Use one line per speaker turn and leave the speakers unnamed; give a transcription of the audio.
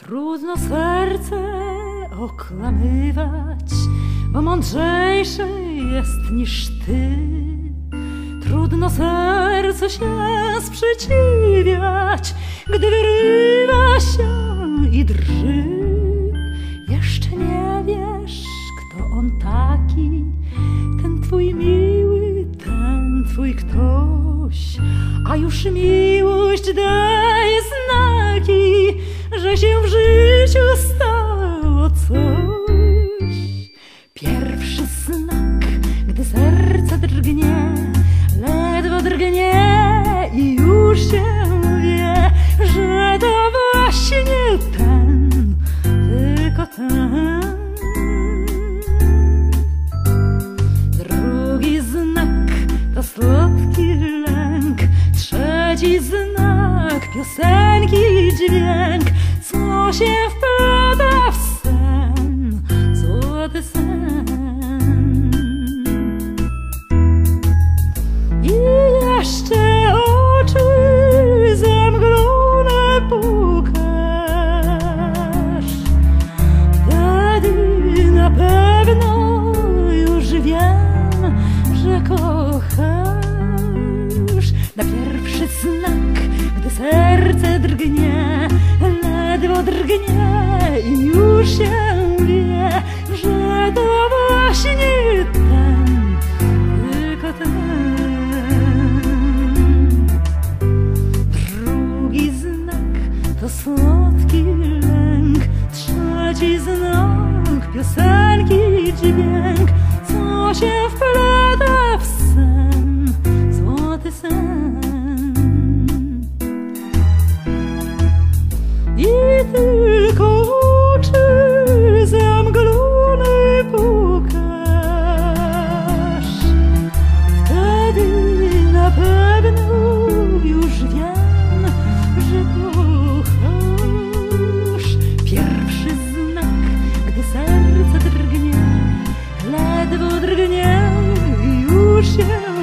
Trudno serce okłamywać, bo mądrzejsze jest niż ty. Trudno sercu się sprzeciwiać, gdy wyrywa się i drży. Jeszcze nie wiesz, kto on taki, ten twój miły, ten twój ktoś, a już miłość daje znaki, że się w życiu stało coś. Pierwszy znak, gdy serce drgnie, ledwo drgnie i już się wie, że to właśnie ten, tylko ten. Drugi znak to słodki lęk, trzeci znak piosenki dźwięk, co się wplata w sen, złoty sen. I jeszcze oczy zamglone pukasz, wtedy na pewno już wiem, że kochasz. Na pierwszy znak, gdy serce drgnie, ledwo drgnie i już się wie, że to właśnie ten, tylko ten. Drugi znak to słodki lęk, trzeci znak piosenki dźwięk, co się wplata w sen, złoty sen. I tylko oczy zamglone pukasz, wtedy na pewno już wiem, że kochasz. Pierwszy znak, gdy serce drgnie, ledwo drgnie i już się